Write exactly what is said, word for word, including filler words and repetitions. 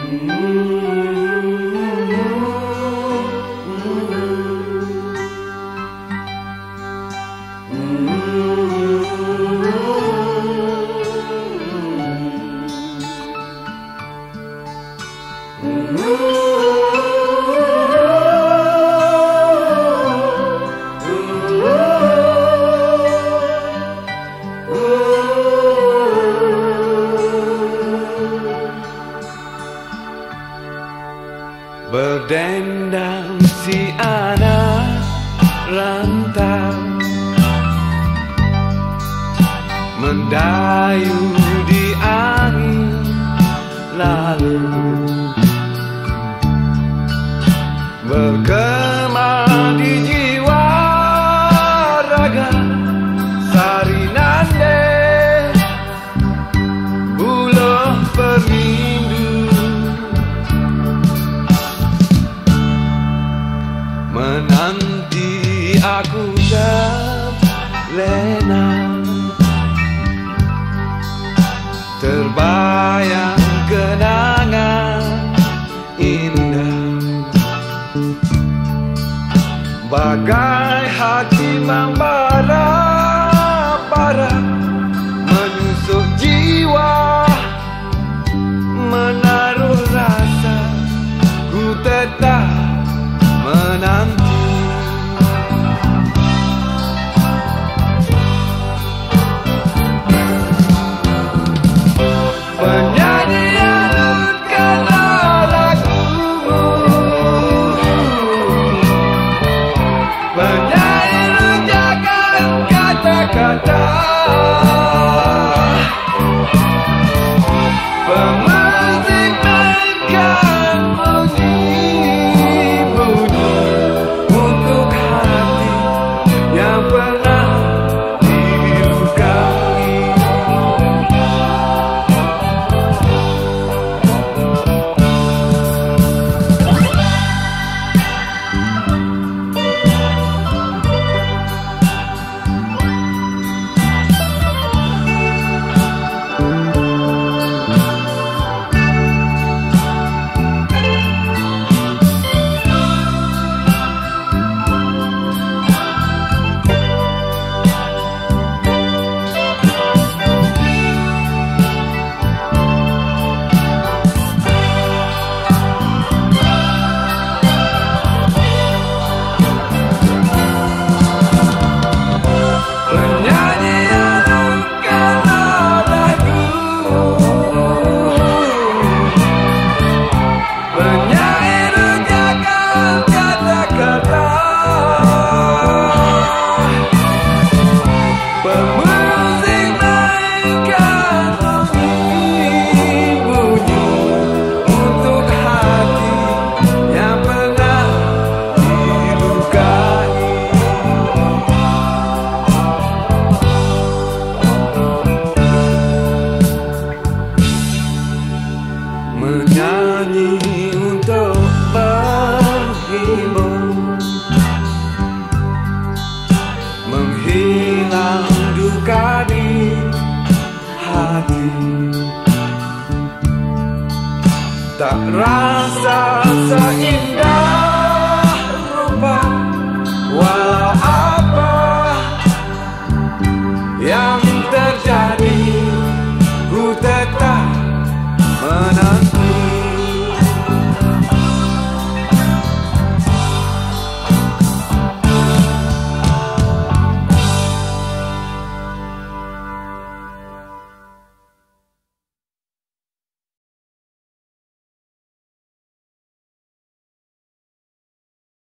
Berdendang si anak rantau, mendayu di angin lalu, bergema di jiwa raga sarinande, buluh perindu menanti aku terlena, terbayang kenangan indah, bagai hati membara-bara menusuk jiwa, menaruh rasa ku tetap menanti. Penyanyian karena lagumu, penyanyi ucapkan kata-kata, pemusik mainkan bunyi-bunyi untuk hati yang pernah dilukai. Menyanyi untuk menghibur, menghilang duka di hati, tak rasa seindah